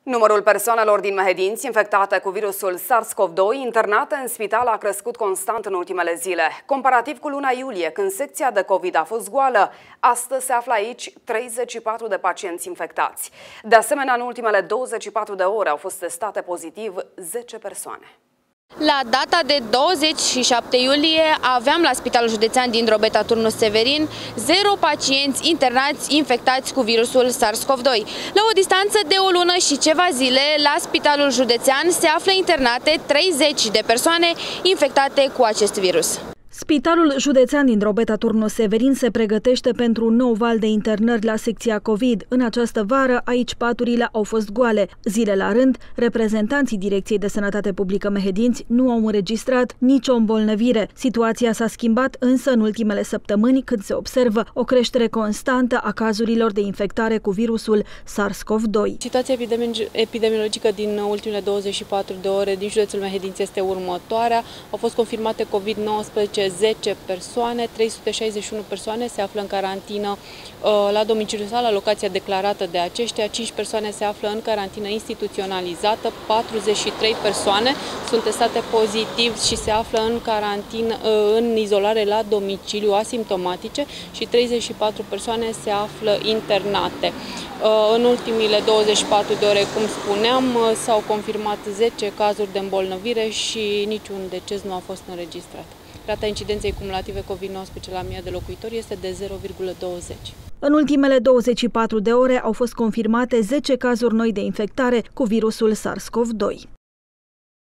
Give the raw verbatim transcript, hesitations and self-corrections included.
Numărul persoanelor din Mehedinți infectate cu virusul SARS-CoV doi internate în spital a crescut constant în ultimele zile. Comparativ cu luna iulie, când secția de COVID a fost goală, astăzi se află aici treizeci și patru de pacienți infectați. De asemenea, în ultimele douăzeci și patru de ore au fost testate pozitiv zece persoane. La data de douăzeci și șapte iulie aveam la Spitalul Județean din Drobeta Turnul Severin zero pacienți internați infectați cu virusul SARS-CoV doi. La o distanță de o lună și ceva zile, la Spitalul Județean se află internate treizeci de persoane infectate cu acest virus. Spitalul Județean din Drobeta Turnul Severin se pregătește pentru un nou val de internări la secția COVID. În această vară, aici paturile au fost goale. Zile la rând, reprezentanții Direcției de Sănătate Publică Mehedinți nu au înregistrat nicio îmbolnăvire. Situația s-a schimbat însă în ultimele săptămâni, când se observă o creștere constantă a cazurilor de infectare cu virusul SARS-CoV doi. Situația epidemiologică din ultimele douăzeci și patru de ore din județul Mehedinți este următoarea. Au fost confirmate COVID nouăsprezece zece persoane, trei sute șaizeci și unu persoane se află în carantină la domiciliu sau la locația declarată de aceștia, cinci persoane se află în carantină instituționalizată, patruzeci și trei persoane sunt testate pozitiv și se află în carantină, în izolare la domiciliu asimptomatice și treizeci și patru persoane se află internate. În ultimile douăzeci și patru de ore, cum spuneam, s-au confirmat zece cazuri de îmbolnăvire și niciun deces nu a fost înregistrat. Rata incidenței cumulative COVID nouăsprezece la mie de locuitori este de zero virgulă douăzeci. În ultimele douăzeci și patru de ore au fost confirmate zece cazuri noi de infectare cu virusul SARS-CoV doi.